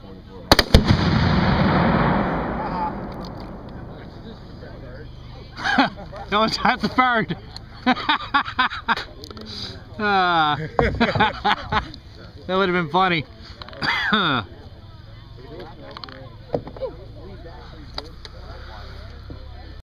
No, it's not the bird. That would have been funny.